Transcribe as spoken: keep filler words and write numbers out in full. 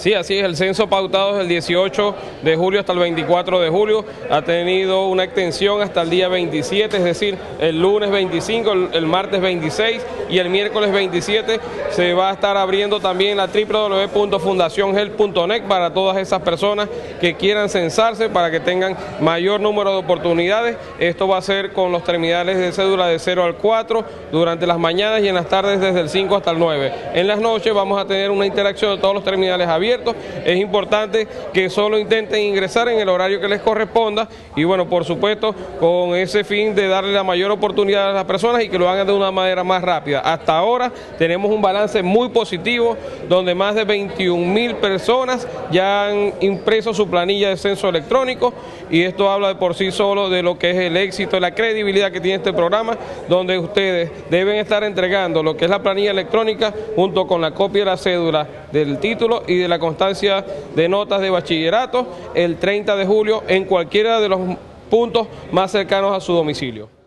Sí, así es, el censo pautado desde el dieciocho de julio hasta el veinticuatro de julio ha tenido una extensión hasta el día veintisiete, es decir, el lunes veinticinco, el, el martes veintiséis y el miércoles veintisiete se va a estar abriendo también la doble u doble u doble u punto fundación health punto net para todas esas personas que quieran censarse, para que tengan mayor número de oportunidades. Esto va a ser con los terminales de cédula de cero al cuatro durante las mañanas y en las tardes desde el cinco hasta el nueve. En las noches vamos a tener una interacción de todos los terminales abiertos. Es importante que solo intenten ingresar en el horario que les corresponda y bueno, por supuesto, con ese fin de darle la mayor oportunidad a las personas y que lo hagan de una manera más rápida. Hasta ahora tenemos un balance muy positivo donde más de veintiún mil personas ya han impreso su planilla de censo electrónico y esto habla de por sí solo de lo que es el éxito, la credibilidad que tiene este programa, donde ustedes deben estar entregando lo que es la planilla electrónica junto con la copia de la cédula, del título y de la constancia de notas de bachillerato el treinta de julio en cualquiera de los puntos más cercanos a su domicilio.